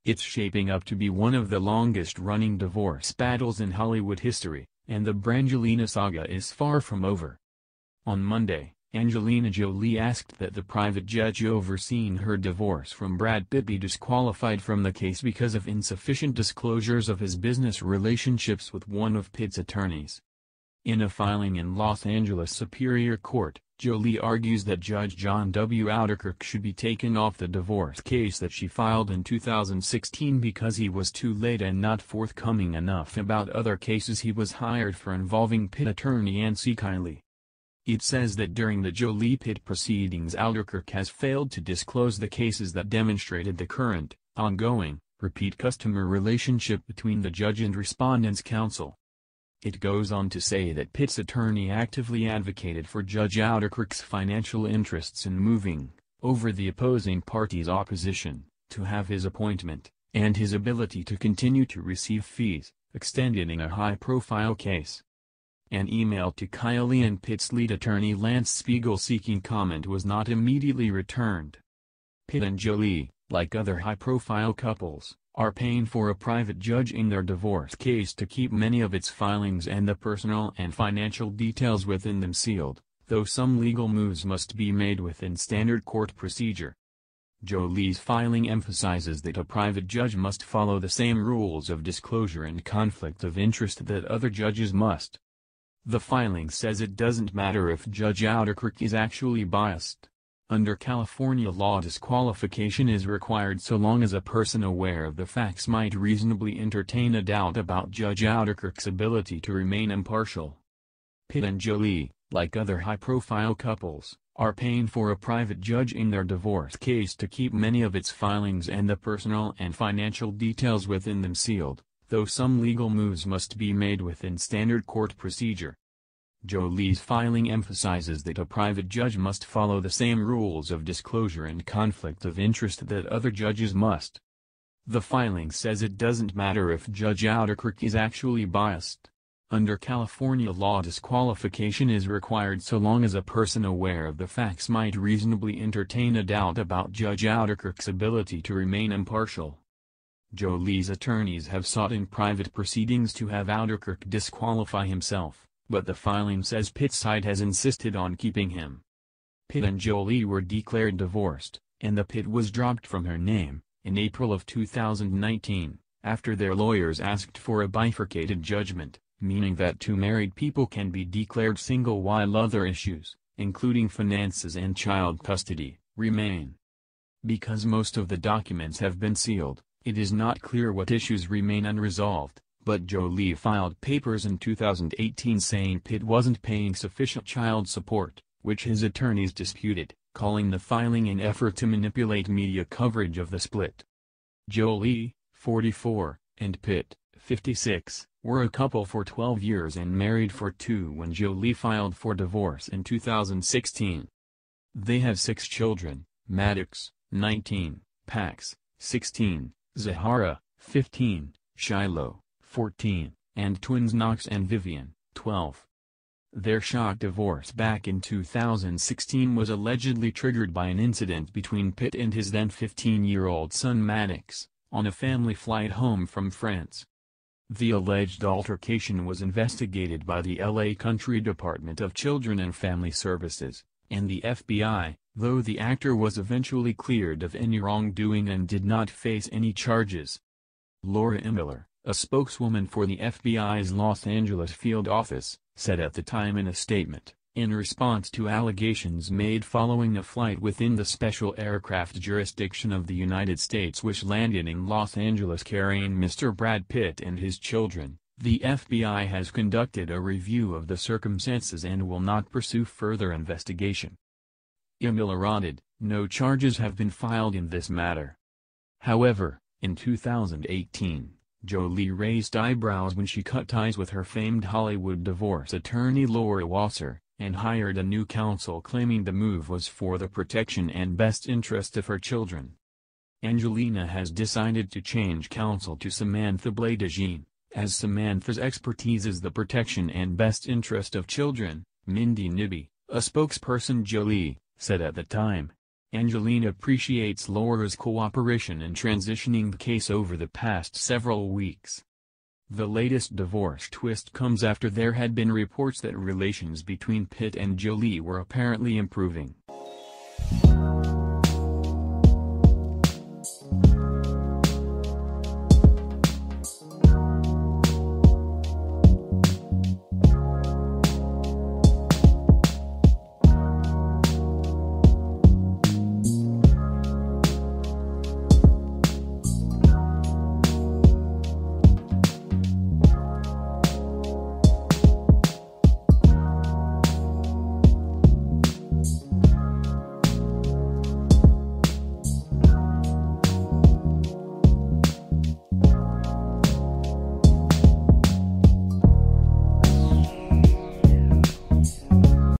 It's shaping up to be one of the longest-running divorce battles in Hollywood history, and the Brangelina saga is far from over. On Monday, Angelina Jolie asked that the private judge overseeing her divorce from Brad Pitt be disqualified from the case because of insufficient disclosures of his business relationships with one of Pitt's attorneys. In a filing in Los Angeles Superior Court, Jolie argues that Judge John W. Ouderkirk should be taken off the divorce case that she filed in 2016 because he was too late and not forthcoming enough about other cases he was hired for involving Pitt attorney Nancy Kiley. It says that during the Jolie-Pitt proceedings Ouderkirk has failed to disclose the cases that demonstrated the current, ongoing, repeat customer relationship between the judge and respondent's counsel. It goes on to say that Pitt's attorney actively advocated for Judge Ouderkirk's financial interests in moving, over the opposing party's opposition, to have his appointment, and his ability to continue to receive fees, extended in a high-profile case. An email to Kiley and Pitt's lead attorney Lance Spiegel seeking comment was not immediately returned. Pitt and Jolie, like other high-profile couples, are paying for a private judge in their divorce case to keep many of its filings and the personal and financial details within them sealed, though some legal moves must be made within standard court procedure. Jolie's filing emphasizes that a private judge must follow the same rules of disclosure and conflict of interest that other judges must. The filing says it doesn't matter if Judge Ouderkirk is actually biased. Under California law, disqualification is required so long as a person aware of the facts might reasonably entertain a doubt about Judge Ouderkirk's ability to remain impartial. Pitt and Jolie, like other high-profile couples, are paying for a private judge in their divorce case to keep many of its filings and the personal and financial details within them sealed, though some legal moves must be made within standard court procedure. Jolie's filing emphasizes that a private judge must follow the same rules of disclosure and conflict of interest that other judges must. The filing says it doesn't matter if Judge Ouderkirk is actually biased. Under California law, disqualification is required so long as a person aware of the facts might reasonably entertain a doubt about Judge Ouderkirk's ability to remain impartial. Jolie's attorneys have sought in private proceedings to have Ouderkirk disqualify himself, but the filing says Pitt's side has insisted on keeping him. Pitt and Jolie were declared divorced, and the Pitt was dropped from her name, in April of 2019, after their lawyers asked for a bifurcated judgment, meaning that two married people can be declared single while other issues, including finances and child custody, remain. Because most of the documents have been sealed, it is not clear what issues remain unresolved. But Jolie filed papers in 2018 saying Pitt wasn't paying sufficient child support, which his attorneys disputed, calling the filing an effort to manipulate media coverage of the split. Jolie, 44, and Pitt, 56, were a couple for 12 years and married for 2 when Jolie filed for divorce in 2016. They have 6 children: Maddox, 19, Pax, 16, Zahara, 15, Shiloh, 14, and twins Knox and Vivian, 12. Their shock divorce back in 2016 was allegedly triggered by an incident between Pitt and his then 15-year-old son Maddox, on a family flight home from France. The alleged altercation was investigated by the LA County Department of Children and Family Services, and the FBI, though the actor was eventually cleared of any wrongdoing and did not face any charges. Laura Miller, a spokeswoman for the FBI's Los Angeles field office, said at the time in a statement, in response to allegations made following a flight within the special aircraft jurisdiction of the United States which landed in Los Angeles carrying Mr. Brad Pitt and his children, the FBI has conducted a review of the circumstances and will not pursue further investigation. Miller added, no charges have been filed in this matter. However, in 2018, Jolie raised eyebrows when she cut ties with her famed Hollywood divorce attorney Laura Wasser, and hired a new counsel claiming the move was for the protection and best interest of her children. Angelina has decided to change counsel to Samantha Bladagine, as Samantha's expertise is the protection and best interest of children. Mindy Nibby, a spokesperson Jolie, said at the time. Angelina appreciates Laura's cooperation in transitioning the case over the past several weeks. The latest divorce twist comes after there had been reports that relations between Pitt and Jolie were apparently improving.